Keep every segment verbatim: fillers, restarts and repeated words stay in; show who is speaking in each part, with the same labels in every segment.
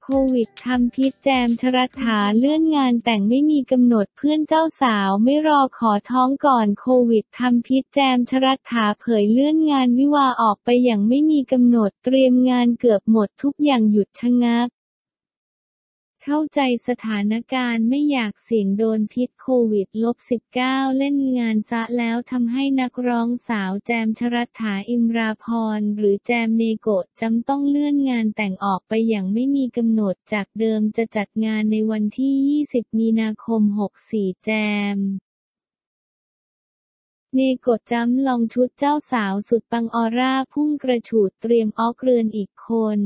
Speaker 1: โควิดทำพิษแจมชรัตถาเลื่อนงานแต่งไม่มีกำหนดเพื่อนเจ้าสาวไม่รอขอท้องก่อนโควิดทำพิษแจมชรัตถาเผยเลื่อนงานวิวาห์ออกไปอย่างไม่มีกำหนดเตรียมงานเกือบหมดทุกอย่างหยุดชะงักเข้าใจสถานการณ์ไม่อยากเสี่ยงโดนพิษโควิด สิบเก้า เล่นงานซะแล้วทำให้นักร้องสาวแจมชรัตถาอิมราภรณ์หรือแจมเนโกะจำต้องเลื่อนงานแต่งออกไปอย่างไม่มีกำหนดจากเดิมจะจัดงานในวันที่ ยี่สิบ มีนาคม หกสี่ แจมเนโกะจำลองชุดเจ้าสาวสุดปังออร่าพุ่งกระฉูดเตรียมออกเรือนอีกคน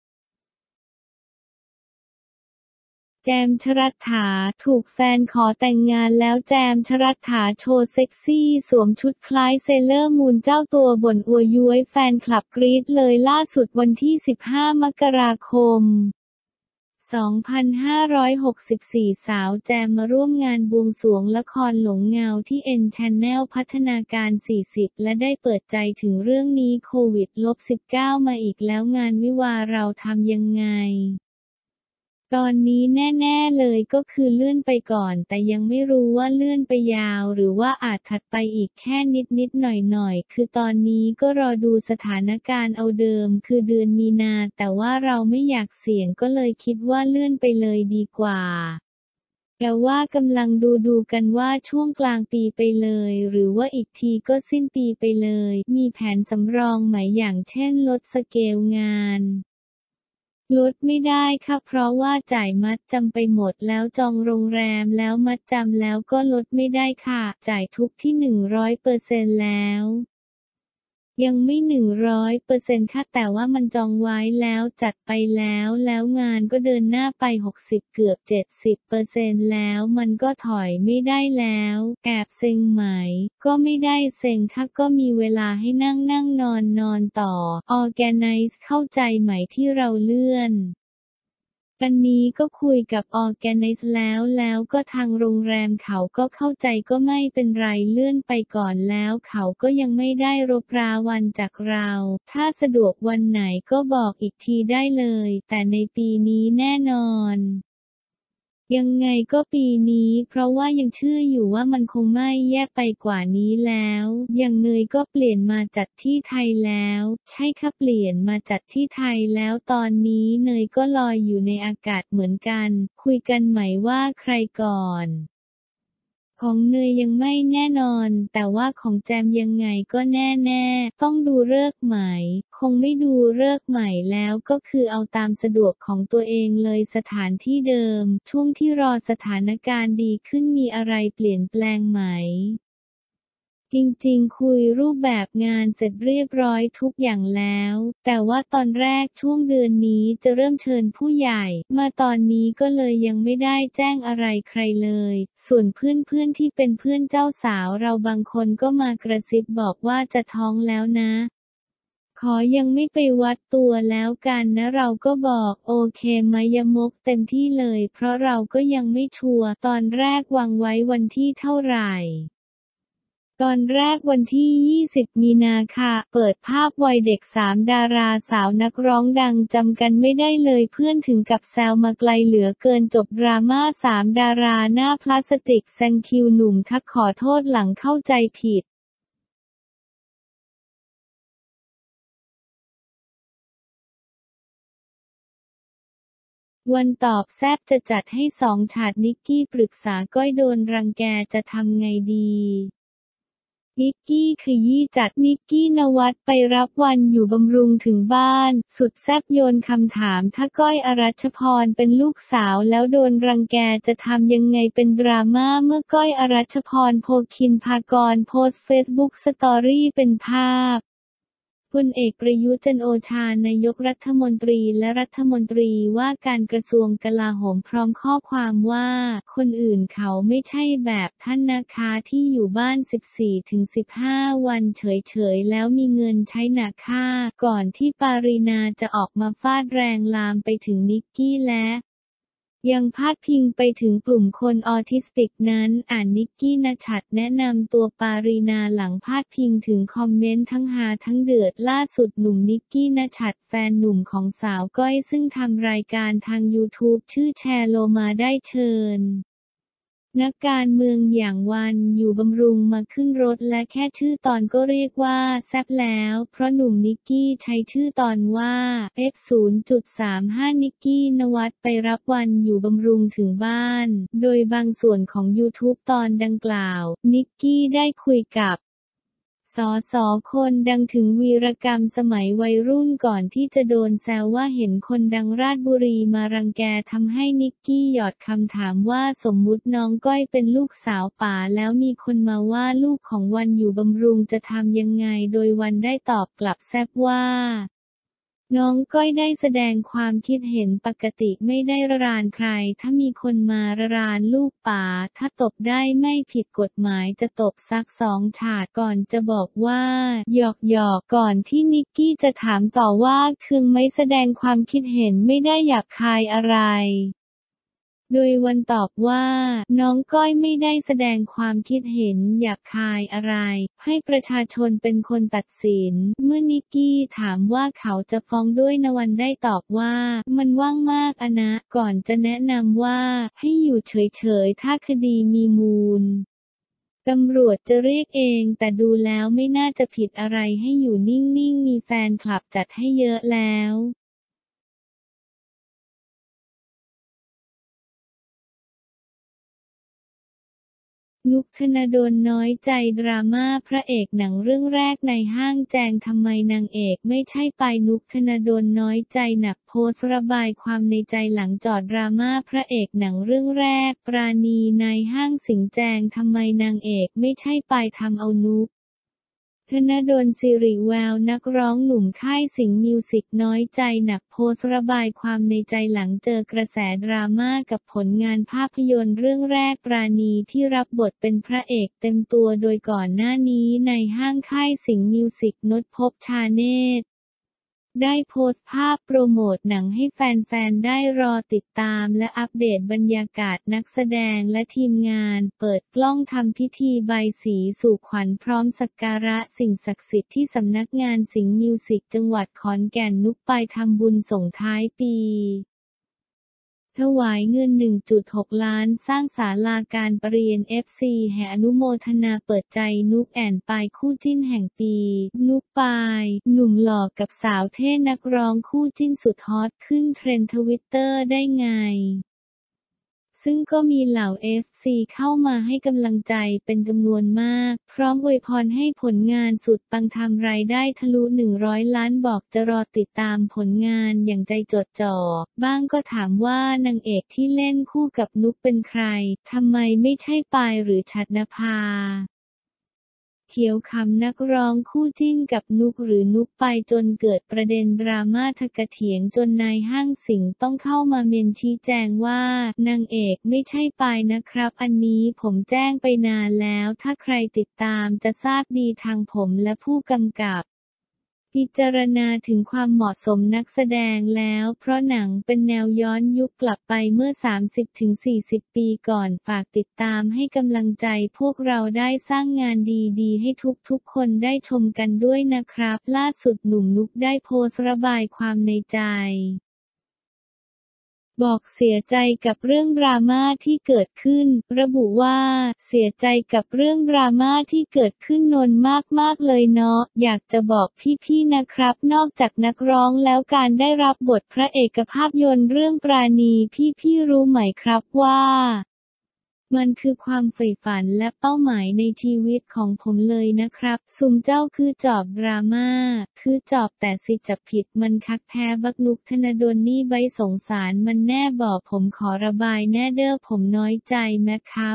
Speaker 1: แจมชรัตถาถูกแฟนขอแต่งงานแล้วแจมชรัตถาโชว์เซ็กซี่สวมชุดคล้ายเซเลอร์มูนเจ้าตัวบ่นอวยย้วยแฟนคลับกรี๊ดเลยล่าสุดวันที่ สิบห้า มกราคม สองพันห้าร้อยหกสิบสี่ สาวแจมมาร่วมงานบวงสรวงละครหลงเงาที่ เอ็น Channel พัฒนาการ สี่สิบ และได้เปิดใจถึงเรื่องนี้โควิด สิบเก้า มาอีกแล้วงานวิวาห์เราทำยังไงตอนนี้แน่ๆเลยก็คือเลื่อนไปก่อนแต่ยังไม่รู้ว่าเลื่อนไปยาวหรือว่าอาจถัดไปอีกแค่นิดๆหน่อยๆคือตอนนี้ก็รอดูสถานการณ์เอาเดิมคือเดือนมีนาแต่ว่าเราไม่อยากเสี่ยงก็เลยคิดว่าเลื่อนไปเลยดีกว่าแต่ว่ากำลังดูดูกันว่าช่วงกลางปีไปเลยหรือว่าอีกทีก็สิ้นปีไปเลยมีแผนสำรองไหมอย่างเช่นลดสเกลงานลดไม่ได้ค่ะเพราะว่าจ่ายมัดจำไปหมดแล้วจองโรงแรมแล้วมัดจำแล้วก็ลดไม่ได้ค่ะจ่ายทุกที่ หนึ่งร้อยเปอร์เซ็นต์ แล้วยังไม่ หนึ่งร้อยเปอร์เซ็นต์ ค่ะแต่ว่ามันจองไว้แล้วจัดไปแล้วแล้วงานก็เดินหน้าไป หกสิบ เกือบ เจ็ดสิบเปอร์เซ็นต์ แล้วมันก็ถอยไม่ได้แล้วแอบเซ็งไหมก็ไม่ได้เซ็งค่ะก็มีเวลาให้นั่งนั่งนอนนอนต่อ Organize เข้าใจไหมที่เราเลื่อนวันนี้ก็คุยกับ Organize แล้วแล้วก็ทางโรงแรมเขาก็เข้าใจก็ไม่เป็นไรเลื่อนไปก่อนแล้วเขาก็ยังไม่ได้รบราวันจากเราถ้าสะดวกวันไหนก็บอกอีกทีได้เลยแต่ในปีนี้แน่นอนยังไงก็ปีนี้เพราะว่ายังเชื่ออยู่ว่ามันคงไม่แย่ไปกว่านี้แล้วอย่างเนยก็เปลี่ยนมาจัดที่ไทยแล้วใช่ค่ะเปลี่ยนมาจัดที่ไทยแล้วตอนนี้เนยก็ลอยอยู่ในอากาศเหมือนกันคุยกันไหมว่าใครก่อนของเนยยังไม่แน่นอนแต่ว่าของแจมยังไงก็แน่ๆต้องดูฤกษ์ใหม่คงไม่ดูฤกษ์ใหม่แล้วก็คือเอาตามสะดวกของตัวเองเลยสถานที่เดิมช่วงที่รอสถานการณ์ดีขึ้นมีอะไรเปลี่ยนแปลงไหมจริงๆคุยรูปแบบงานเสร็จเรียบร้อยทุกอย่างแล้วแต่ว่าตอนแรกช่วงเดือนนี้จะเริ่มเชิญผู้ใหญ่มาตอนนี้ก็เลยยังไม่ได้แจ้งอะไรใครเลยส่วนเพื่อนๆที่เป็นเพื่อนเจ้าสาวเราบางคนก็มากระซิบบอกว่าจะท้องแล้วนะขอยังไม่ไปวัดตัวแล้วกันนะเราก็บอกโอเคมายมกเต็มที่เลยเพราะเราก็ยังไม่ชัวร์ตอนแรกวางไว้วันที่เท่าไหร่ตอนแรกวันที่ ยี่สิบ มีนาค่ะเปิดภาพวัยเด็กสามดาราสาวนักร้องดังจำกันไม่ได้เลยเพื่อนถึงกับแซวมาไกลเหลือเกินจบดราม่าสามดาราหน้าพลาสติกแซงคิวหนุ่มทักขอโทษหลังเข้าใจผิดวันตอบแซ่บจะจัดให้สองฉาดนิกกี้ปรึกษาก้อยโดนรังแกจะทำไงดีนิกกี้ขยี้จัดนิกกี้ณวัฒน์ไปรับวันอยู่บำรุงถึงบ้านสุดแซ่บโยนคำถามถ้าก้อยอรัชพรเป็นลูกสาวแล้วโดนรังแกจะทำยังไงเป็นดราม่าเมื่อก้อยอรัชพรโพคินภากรโพสต์เฟซบุ๊กสตอรี่เป็นภาพพลเอกประยุทธ์จันทร์โอชานายกรัฐมนตรีและรัฐมนตรีว่าการกระทรวงกลาโหมพร้อมข้อความว่าคนอื่นเขาไม่ใช่แบบท่านนะคะที่อยู่บ้าน สิบสี่ถึงสิบห้า วันเฉยๆแล้วมีเงินใช้หนักค่าก่อนที่ปารีนาจะออกมาฟาดแรงลามไปถึงนิกกี้และยังพาดพิงไปถึงกลุ่มคนออทิสติกนั้นอ่านนิกกี้ ณชัดแนะนำตัวปารีนาหลังพาดพิงถึงคอมเมนต์ทั้งฮาทั้งเดือดล่าสุดหนุ่มนิกกี้ ณชัดแฟนหนุ่มของสาวก้อยซึ่งทำรายการทางยูทูบชื่อแชร์โลมาได้เชิญนักการเมืองอย่างวันอยู่บำรุงมาขึ้นรถและแค่ชื่อตอนก็เรียกว่าแซ่บแล้วเพราะหนุ่มนิกกี้ใช้ชื่อตอนว่า เอฟ ศูนย์ จุด สาม ห้า นิกกี้ณวัฒน์ไปรับวันอยู่บำรุงถึงบ้านโดยบางส่วนของยูทูบตอนดังกล่าวนิกกี้ได้คุยกับสอสอคนดังถึงวีรกรรมสมัยวัยรุ่นก่อนที่จะโดนแซวว่าเห็นคนดังราชบุรีมารังแกทำให้นิกกี้หยอดคำถามว่าสมมุติน้องก้อยเป็นลูกสาวป๋าแล้วมีคนมาว่าลูกของวันอยู่บำรุงจะทำยังไงโดยวันได้ตอบกลับแซบว่าน้องก้อยได้แสดงความคิดเห็นปกติไม่ได้ระรานใครถ้ามีคนมาระรานลูกป๋าถ้าตบได้ไม่ผิดกฎหมายจะตบซักสองฉาดก่อนจะบอกว่าหยอกหยอกก่อนที่นิกกี้จะถามต่อว่าคือไม่แสดงความคิดเห็นไม่ได้หยาบคายอะไรโดยวันตอบว่าน้องก้อยไม่ได้แสดงความคิดเห็นหยาบคายอะไรให้ประชาชนเป็นคนตัดสินเมื่อนิกกี้ถามว่าเขาจะฟ้องด้วยณวันได้ตอบว่ามันว่างมากอะนะก่อนจะแนะนำว่าให้อยู่เฉยๆถ้าคดีมีมูลตำรวจจะเรียกเองแต่ดูแล้วไม่น่าจะผิดอะไรให้อยู่นิ่งๆมีแฟนคลับจัดให้เยอะแล้วนุก ธนดลน้อยใจดราม่าพระเอกหนังเรื่องแรกในห้างแจงทำไมนางเอกไม่ใช่ไปนุก ธนดลน้อยใจหนักโพสต์ระบายความในใจหลังจอดดราม่าพระเอกหนังเรื่องแรกปราณีในห้างสิงห์แจงทำไมนางเอกไม่ใช่ไปทำเอานุก ธนดล สิริแววนักร้องหนุ่มค่ายสิงห์มิวสิกน้อยใจหนักโพสต์ระบายความในใจหลังเจอกระแสดราม่ากับผลงานภาพยนตร์เรื่องแรกปราณีที่รับบทเป็นพระเอกเต็มตัวโดยก่อนหน้านี้ในห้างค่ายสิงห์มิวสิกนดพบชาเนตได้โพสต์ภาพโปรโมทหนังให้แฟนๆได้รอติดตามและอัปเดตบรรยากาศนักแสดงและทีมงานเปิดกล้องทำพิธีใบายสีสู่ขวัญพร้อมสักการะสิ่งศักดิ์สิทธิ์ที่สำนักงานสิงห์มิวสิกจังหวัดขอนแก่นนุกไปทำบุญส่งท้ายปีถวายเงิน หนึ่งจุดหก ล้านสร้างศาลาการประเรียน เอฟ ซี แห่อนุโมทนาเปิดใจนุกแอนปายคู่จิ้นแห่งปีนุกปายหนุ่มหล่อกับสาวเท่นักร้องคู่จิ้นสุดฮอตขึ้นเทรนด์ทวิตเตอร์ได้ไงซึ่งก็มีเหล่า เอฟ ซี เข้ามาให้กำลังใจเป็นจำนวนมากพร้อมอวยพรให้ผลงานสุดปังทำรายได้ทะลุหนึ่งร้อยล้านบอกจะรอติดตามผลงานอย่างใจจดจ่อบ้างก็ถามว่านางเอกที่เล่นคู่กับนุกเป็นใครทำไมไม่ใช่ปายหรือฉัตรนภาเขียวขำนักร้องคู่จิ้นกับนุกหรือนุกไปจนเกิดประเด็นดราม่าทะกะเถียงจนนายห้างสิงห์ต้องเข้ามาเมนชี้แจงว่านางเอกไม่ใช่ปายนะครับอันนี้ผมแจ้งไปนานแล้วถ้าใครติดตามจะทราบดีทางผมและผู้กำกับพิจารณาถึงความเหมาะสมนักแสดงแล้วเพราะหนังเป็นแนวย้อนยุคกลับไปเมื่อ สามสิบถึงสี่สิบ ปีก่อนฝากติดตามให้กำลังใจพวกเราได้สร้างงานดีๆให้ทุกๆคนได้ชมกันด้วยนะครับล่าสุดหนุ่มนุกได้โพสต์ระบายความในใจบอกเสียใจกับเรื่องดราม่าที่เกิดขึ้นระบุว่าเสียใจกับเรื่องดราม่าที่เกิดขึ้นนนมากๆเลยเนาะอยากจะบอกพี่ๆนะครับนอกจากนักร้องแล้วการได้รับบทพระเอกภาพยนตร์เรื่องปราณีพี่ๆรู้ไหมครับว่ามันคือความใฝ่ฝันและเป้าหมายในชีวิตของผมเลยนะครับซุมเจ้าคือจอบดราม่าคือจอบแต่สิจับผิดมันคักแท้บักนุกธนดลนี่ใบสงสารมันแน่บอกผมขอระบายแน่เด้อผมน้อยใจแมครับ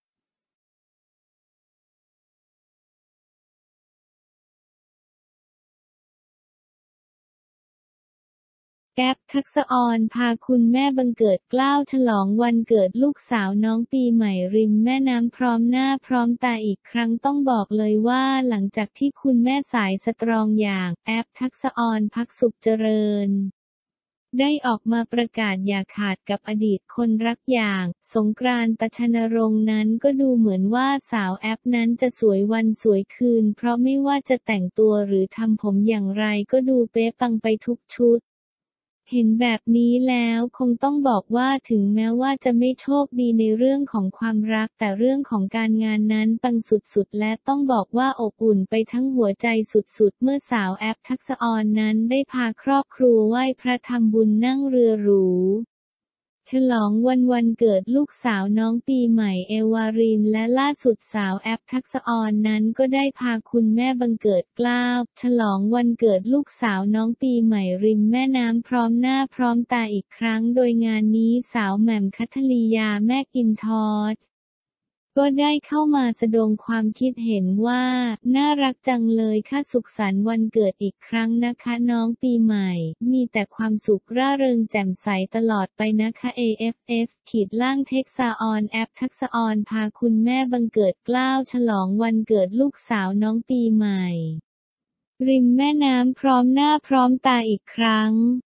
Speaker 1: แก๊ปทักษอรพาคุณแม่บังเกิดเกล้าฉลองวันเกิดลูกสาวน้องปีใหม่ริมแม่น้ำพร้อมหน้าพร้อมตาอีกครั้งต้องบอกเลยว่าหลังจากที่คุณแม่สายสตรองอย่างแอปทักษอรภักสุขเจริญได้ออกมาประกาศอย่าขาดกับอดีตคนรักอย่าง สงกรานต์ ตชนรงค์นั้นก็ดูเหมือนว่าสาวแอปนั้นจะสวยวันสวยคืนเพราะไม่ว่าจะแต่งตัวหรือทำผมอย่างไรก็ดูเป๊ะปังไปทุกชุด เห็นแบบนี้แล้วคงต้องบอกว่าถึงแม้ว่าจะไม่โชคดีในเรื่องของความรักแต่เรื่องของการงานนั้นปังสุดๆและต้องบอกว่าอบอุ่นไปทั้งหัวใจสุดๆเมื่อสาวแอปทักษอรนั้นได้พาครอบครัวไหว้พระทำบุญนั่งเรือหรูฉลองวันวันเกิดลูกสาวน้องปีใหม่เอวารินและล่าสุดสาวแอปทักษอรนั้นก็ได้พาคุณแม่บังเกิดเกล้าฉลองวันเกิดลูกสาวน้องปีใหม่ริมแม่น้ำพร้อมหน้าพร้อมตาอีกครั้งโดยงานนี้สาวแหม่มคัทลียาแมคอินทอชก็ได้เข้ามาแสดงความคิดเห็นว่าน่ารักจังเลยค่ะสุขสันต์วันเกิดอีกครั้งนะคะน้องปีใหม่มีแต่ความสุขร่าเริงแจ่มใสตลอดไปนะคะ เอ เอฟ เอฟ ขีดล่างเท็กซาออนแอปทักษอรพาคุณแม่บังเกิดเกล้าฉลองวันเกิดลูกสาวน้องปีใหม่ริมแม่น้ำพร้อมหน้าพร้อมตาอีกครั้ง